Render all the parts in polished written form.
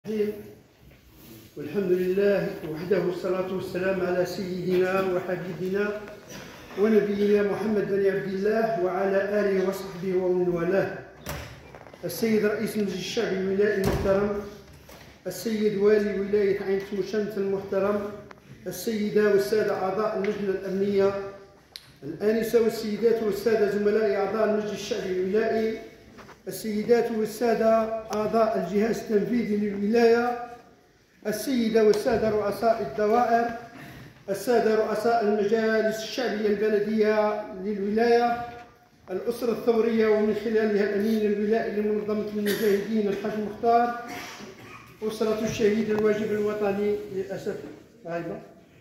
الرحيم. والحمد لله وحده والصلاة والسلام على سيدنا وحبيبنا ونبينا محمد بن عبد الله وعلى آله وصحبه ومن والاه. السيد رئيس المجلس الشعبي الولائي المحترم، السيد والي ولاية عين تمشنت المحترم، السيدة والسادة أعضاء اللجنة الأمنية، الآنسة والسيدات والسادة زملاء أعضاء المجلس الشعبي الولائي، السيدات والسادة أعضاء الجهاز التنفيذي للولاية، السيدة والسادة رؤساء الدوائر، السادة رؤساء المجالس الشعبية البلدية للولاية، الأسرة الثورية ومن خلالها الأمين الولائي لمنظمة المجاهدين الحاج مختار، أسرة الشهيد الواجب الوطني للأسف غائبة،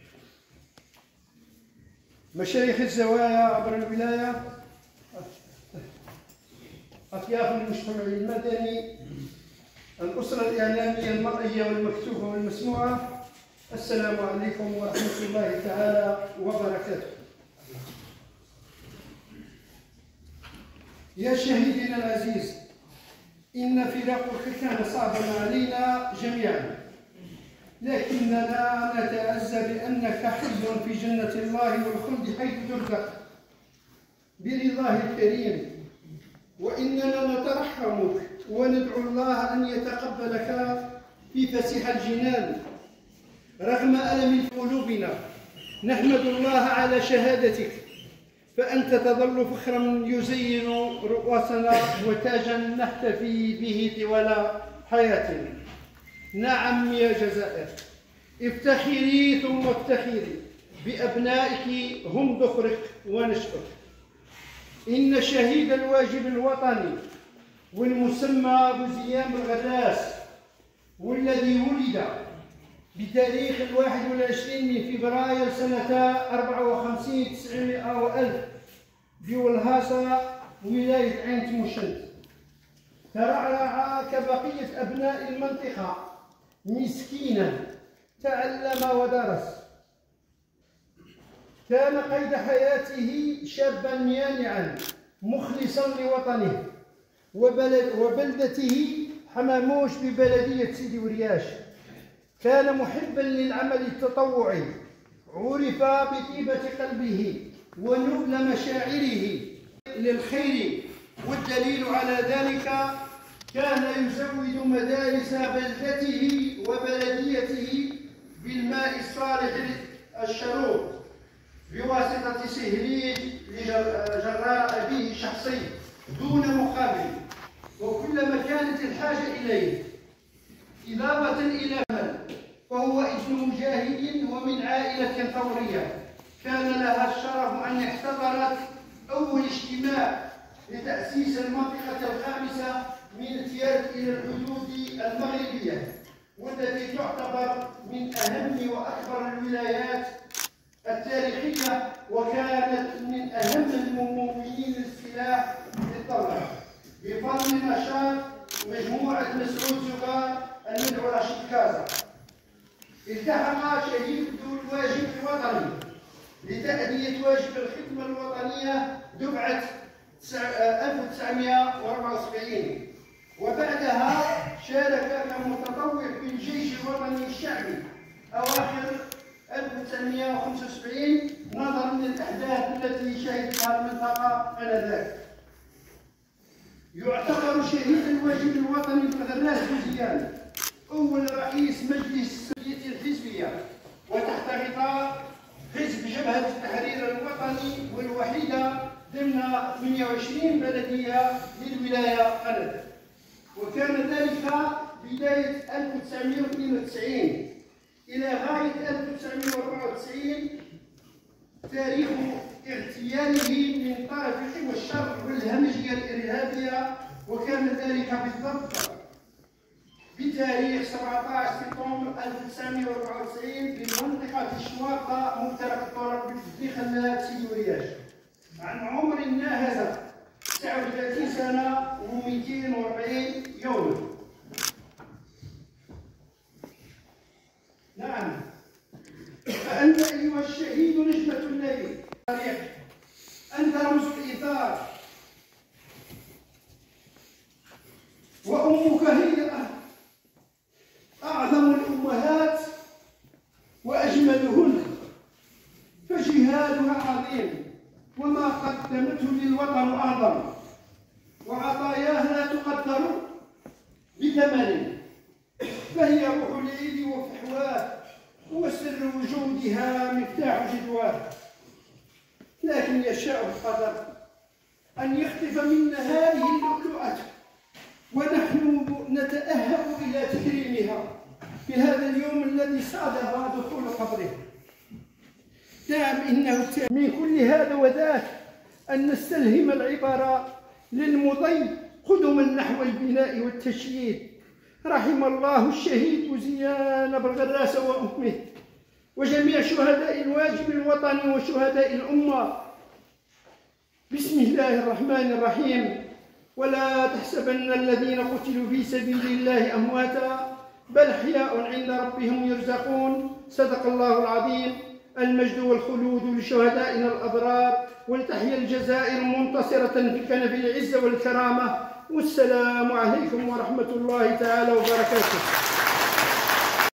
مشايخ الزوايا عبر الولاية، أطياف المجتمع المدني، الأسرة الإعلامية المرئية والمكتوبة والمسموعة، السلام عليكم ورحمة الله تعالى وبركاته. يا شهيدنا العزيز، إن فراقك كان صعبا علينا جميعا، لكننا نتعزى بأنك حي في جنة الله والخلد حيث ترزق برضاه الكريم، وإننا نترحمك وندعو الله أن يتقبلك في فسيح الجنان. رغم ألم في قلوبنا نحمد الله على شهادتك، فأنت تظل فخرا يزين رؤوسنا وتاجا نحتفي به طوال حياتنا. نعم يا جزائر، افتخري ثم افتخري بأبنائك، هم ذخرك ونشأك. إن شهيد الواجب الوطني والمسمى بزيام الغراس، والذي ولد بتاريخ 21 من فبراير سنة 54 900 وألف بولهاصة ولاية عين تمشنت، ترعرع كبقية أبناء المنطقة مسكينا، تعلم ودرس، كان قيد حياته شابا يانعا مخلصا لوطنه وبلدته حماموش ببلدية سيدي ورياش. كان محبا للعمل التطوعي، عرف بطيبة قلبه ونبل مشاعره للخير، والدليل على ذلك كان يزود مدارس بلدته وبلديته بالماء الصالح الشروب بواسطة سهريج لجراء أبيه شخصي دون مقابل، وكلما كانت الحاجة إليه إضافة إلى من فهو ابن مجاهد ومن عائلة ثورية، كان لها الشرف أن احتضرت أول اجتماع لتأسيس المنطقة الخامسة من تياد إلى الحدود المغربية، والتي تعتبر من أهم وأكبر الولايات التاريخية، وكانت من أهم الممولين للسلاح للثورة بفضل نشاط مجموعة مسعود زغار المدعو رشيد كازا. التحق شهيد الواجب الوطني لتأدية واجب الخدمة الوطنية دفعة 1974، وبعدها شارك كمتطوع في الجيش الوطني الشعبي أواخر 1975 نظرا للأحداث التي شهدتها المنطقة آنذاك. يعتبر شهيد الواجب الوطني بالغراس بوزيان أول رئيس مجلس السوفيتي الحزبية، وتحت غطاء حزب جبهة التحرير الوطني، والوحيدة ضمن 28 بلدية للولاية آنذاك. وكان ذلك بداية 1992 إلى غاية 1994 تاريخ اغتياله من طرف قوى الشر والهمجية الإرهابية، وكان ذلك بالضبط بتاريخ 17 سبتمبر 1994 بمنطقة الشواقة مفترق الطرق بخلات سيدي ورياش، عن عمر ناهز 39 سنة و240 يوما. نعم، فأنت أيها الشهيد نجمة الليل، أنت رمز الإيثار، وأمك هي قدمته للوطن أعظم، وعطاياه لا تقدر بثمن، فهي روح العيد وفحواه، وسر وجودها مفتاح جدواه. لكن يشاء القدر أن يخطف منا هذه اللؤلؤة، ونحن نتأهب إلى تكريمها في هذا اليوم الذي صادف دخول قبره. نعم، إنه من كل هذا وذاك أن نستلهم العبر للمضي قدما نحو البناء والتشييد. رحم الله الشهيد زيان بلغراس وأمه، وجميع شهداء الواجب الوطني وشهداء الأمة. بسم الله الرحمن الرحيم. ولا تحسبن الذين قتلوا في سبيل الله أمواتا بل أحياء عند ربهم يرزقون. صدق الله العظيم. المجد والخلود لشهدائنا الأبرار، ولتحيا الجزائر منتصرة في كنف العزة والكرامة. والسلام عليكم ورحمة الله تعالى وبركاته.